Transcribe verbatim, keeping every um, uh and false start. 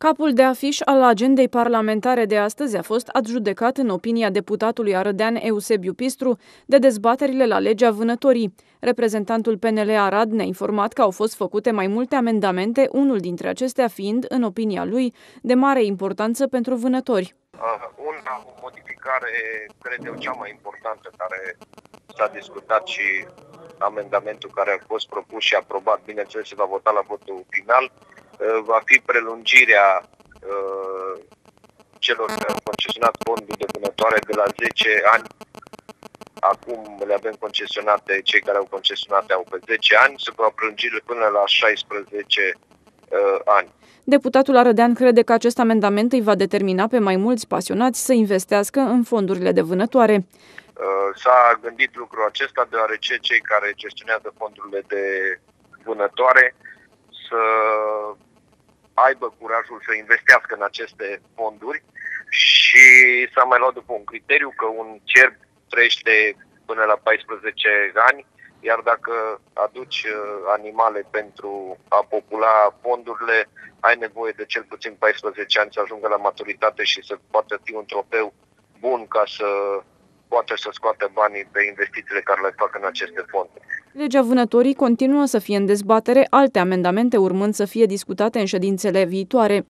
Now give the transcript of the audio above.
Capul de afiș al agendei parlamentare de astăzi a fost adjudecat, în opinia deputatului arădean Eusebiu Pistru, de dezbaterile la legea vânătorii. Reprezentantul P N L Arad ne-a informat că au fost făcute mai multe amendamente, unul dintre acestea fiind, în opinia lui, de mare importanță pentru vânători. Uh, una, o modificare, cred eu, cea mai importantă care s-a discutat și amendamentul care a fost propus și aprobat, bineînțeles se va vota la votul final, uh, va fi prelungirea uh, celor care au concesionat fondul de vânătoare de la zece ani. Acum le avem concesionate, cei care au concesionate au pe zece ani, se va prelungi până la șaisprezece uh, ani. Deputatul arădean crede că acest amendament îi va determina pe mai mulți pasionați să investească în fondurile de vânătoare. S-a gândit lucrul acesta deoarece cei care gestionează fondurile de vânătoare să aibă curajul să investească în aceste fonduri și s-a mai luat după un criteriu că un cerb trăiește până la paisprezece ani, iar dacă aduci animale pentru a popula fondurile, ai nevoie de cel puțin paisprezece ani să ajungă la maturitate și să poată fi un trofeu bun ca să poate să scoată banii pe investițiile care le fac în aceste fonduri. Legea vânătorii continuă să fie în dezbatere, alte amendamente urmând să fie discutate în ședințele viitoare.